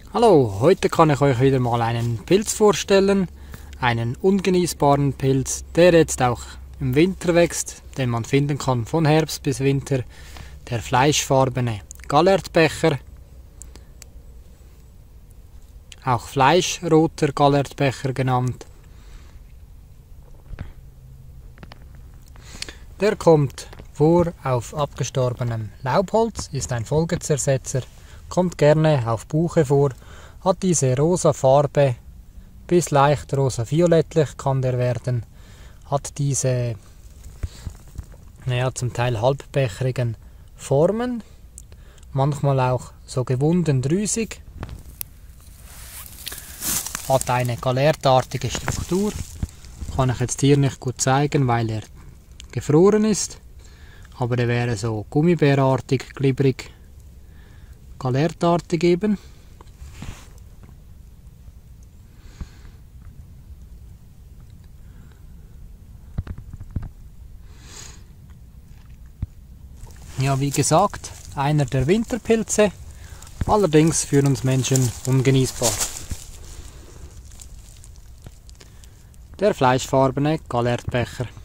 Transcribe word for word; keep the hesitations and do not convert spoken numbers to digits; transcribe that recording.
Hallo, heute kann ich euch wieder mal einen Pilz vorstellen, einen ungenießbaren Pilz, der jetzt auch im Winter wächst, den man finden kann von Herbst bis Winter, der fleischfarbene Gallertbecher, auch fleischroter Gallertbecher genannt. Der kommt vor auf abgestorbenem Laubholz, ist ein Folgezersetzer, kommt gerne auf Buche vor, hat diese rosa Farbe, bis leicht rosa-violettlich kann der werden, hat diese naja, zum Teil halbbecherigen Formen, manchmal auch so gewunden drüsig, hat eine gallertartige Struktur, kann ich jetzt hier nicht gut zeigen, weil er gefroren ist, aber er wäre so gummibärartig, glibberig, gallertartig eben. Ja, wie gesagt, einer der Winterpilze, allerdings für uns Menschen ungenießbar. Der fleischfarbene Gallertbecher.